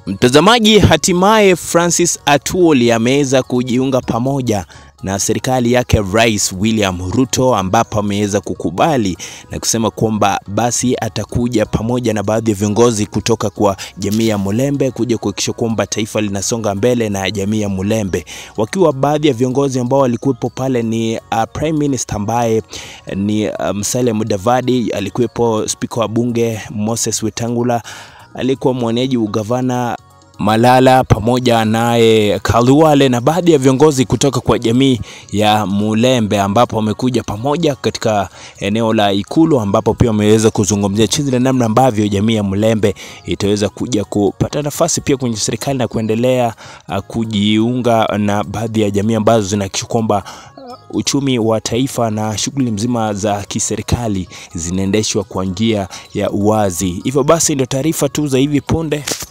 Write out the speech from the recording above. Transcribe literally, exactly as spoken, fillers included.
Mtazamaji, hatimaye Francis Atwoli ameweza kujiunga pamoja na serikali yake Rais William Ruto, ambapo ameweza kukubali na kusema kwamba basi atakuja pamoja na baadhi ya viongozi kutoka kwa jamii ya Mulembe kuja kuhakikisha kwamba taifa linasonga mbele na jamii ya Mulembe. Wakiwa baadhi ya viongozi ambao walikuwepo pale ni uh, Prime Minister ambaye ni uh, Musalia Mudavadi, alikuwepo Speaker wa Bunge Moses Wetangula, alikuwa mwenyeji ugavana Malala pamoja naye Khalwale na baadhi ya viongozi kutoka kwa jamii ya Mulembe, ambapo wamekuja pamoja katika eneo la Ikulu, ambapo pia wameweza kuzungumzia jinsi na namna ambavyo jamii ya Mulembe itaweza kuja kupata nafasi pia kwenye serikali na kuendelea uh, kujiunga na baadhi ya jamii ambazo zinahakikisha kwamba uchumi wa taifa na shughuli mzima za kiserikali zinaendeshwa kwa njia ya uwazi. Hivyo basi ndio taarifa tu za hivi punde.